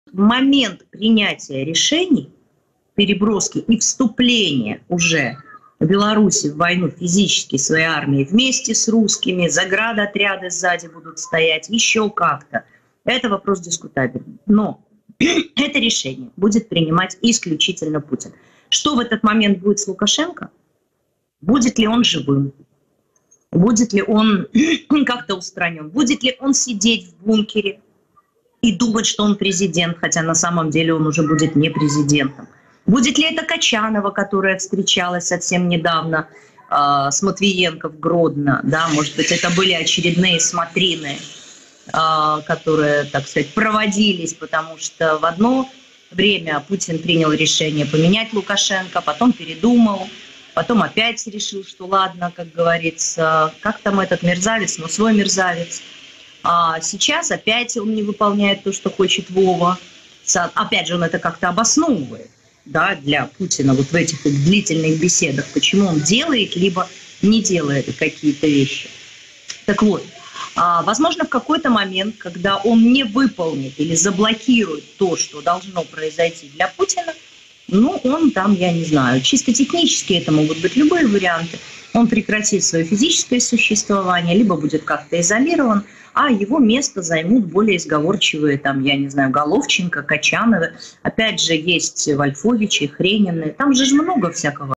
В момент принятия решений, переброски и вступления уже Беларуси в войну физически своей армией вместе с русскими, заградотряды сзади будут стоять, еще как-то. Это вопрос дискутабельный. Но это решение будет принимать исключительно Путин. Что в этот момент будет с Лукашенко? Будет ли он живым? Будет ли он как-то устранен? Будет ли он сидеть в бункере и думать, что он президент, хотя на самом деле он уже будет не президентом? Будет ли это Качанова, которая встречалась совсем недавно с Матвиенко в Гродно? Да, может быть, это были очередные смотрины, которые, так сказать, проводились, потому что в одно время Путин принял решение поменять Лукашенко, потом передумал, потом опять решил, что ладно, как говорится, как там этот мерзавец, но свой мерзавец. А сейчас опять он не выполняет то, что хочет Вова. Опять же, он это как-то обосновывает. Да, для Путина вот в этих длительных беседах, почему он делает, либо не делает какие-то вещи. Так вот, возможно, в какой-то момент, когда он не выполнит или заблокирует то, что должно произойти для Путина, ну, он там, я не знаю, чисто технически это могут быть любые варианты, он прекратит свое физическое существование, либо будет как-то изолирован, а его место займут более изговорчивые, там, я не знаю, Головченко, Качановы. Опять же, есть Вольфовичи, Хренины. Там же много всякого